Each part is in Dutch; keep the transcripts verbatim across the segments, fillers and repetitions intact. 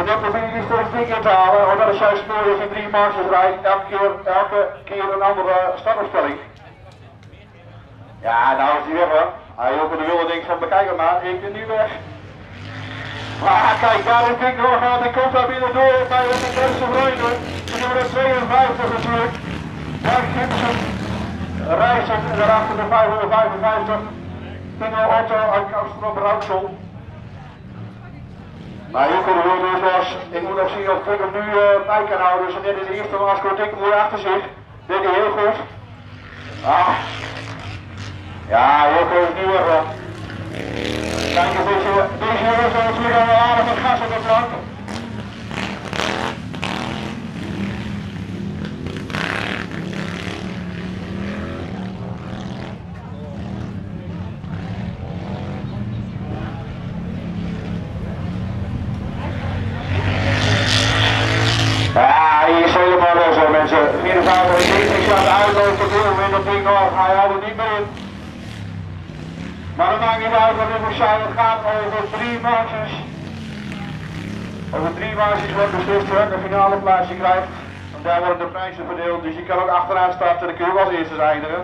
dan probeer je er een ding in te halen, want dat is juist mooi als je drie marges rijdt, elke keer, elke keer een andere startopstelling. Ja, nou is hij weg hoor. Hij ook de wilde denkt van bekijk hem maar, ik ben nu weg. Maar kijk, daar is Dick doorgaan en komt daar binnen door bij de eerste rijder. De nummer tweeënvijftig natuurlijk. Mark Simpson, Rijssen en daarachter de vijfhonderdvijfenvijftig. Tino Otto uit Amsterdam-Rouwsel. Maar hier kunnen we dus was, ik moet nog zien of Dick hem nu uh, bij kan houden. Dus net in de eerste was komt Dick mooi achter zich. Deed hij heel goed. Ah. Ja, Joko is nu weg hoor. Kijk eens, deze, deze jongens zijn natuurlijk al wel aardig met gas op de plank. Ja, hier is helemaal los hoor mensen. vierenvijftig, ik zat uit over het moment dat ding nog, hij houdt het niet meer in. Maar dat maakt niet uit, want het gaat over drie marges. Over drie marges wordt beslist welke een finale plaatsje krijgt. En daar worden de prijzen verdeeld, dus je kan ook achteraan starten, dan kun je wel als eerste eindigen.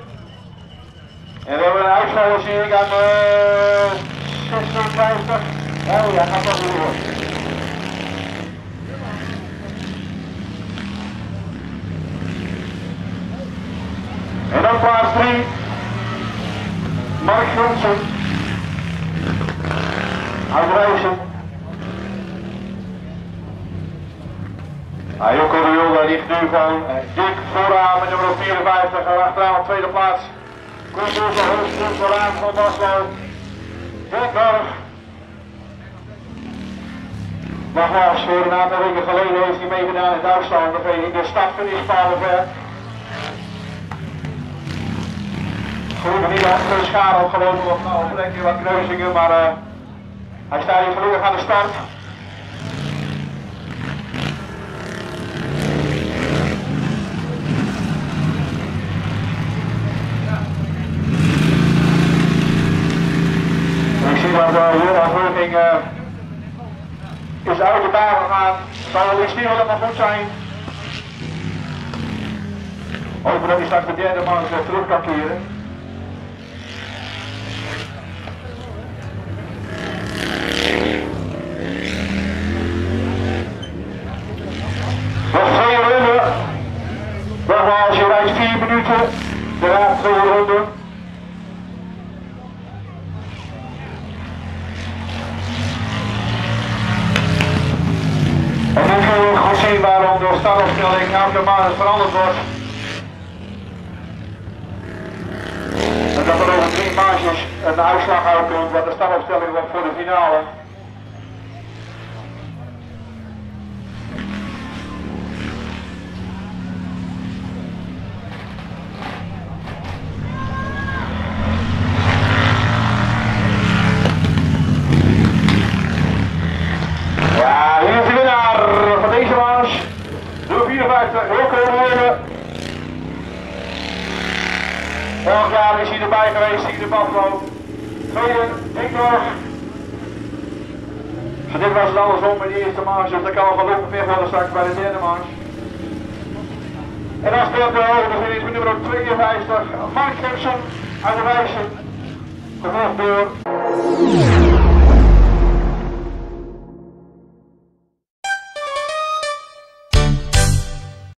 En we hebben een uitvaller zie ik aan de zesenvijftig. Oh ja, gaat wel weer. En dan plaats drie. Mark Johnson uit Rijssen. Ah, Joko de Wilde ligt nu gewoon dik vooraan met nummer vierenvijftig en achteraan op tweede plaats. Komt door zijn hoofdpunt vooraan van Baslo. Dikberg. Nogmaals, voor een aantal weken geleden heeft hij meegedaan in Duitsland in de stadfinish Palenberg. Gelukkig niet achter de schade opgelopen of nou een keer wat kneuzingen, maar uh, hij staat hier gelukkig aan de start. Ik zie dat de Joran uh, is uit de baan gegaan. Zal wel iets niet helemaal goed zijn. Hopen dat hij straks de derde man uh, terug kan keren. Nog twee ronden. Nogmaals, je rijdt vier minuten. Daarna twee ronden. En nu kun je goed zien waarom de startopstelling elke maand veranderd wordt. En dat er over drie marges een uitslag uitkomt wat de startopstelling wordt voor de finale. Ja, hier is de winnaar van deze marge. Nummer vierenvijftig, Joko de Wilde. Vorig jaar is hij erbij geweest, hier in Buffalo. Tweede, Dikberg. Zo dit was het andersom in de eerste marge, dus dat kan wel gelukkig weer worden straks bij de derde marge. En dan speelt de hoogte is met nummer tweeënvijftig, Mark Simpson uit de Rijssen. Gevolgd door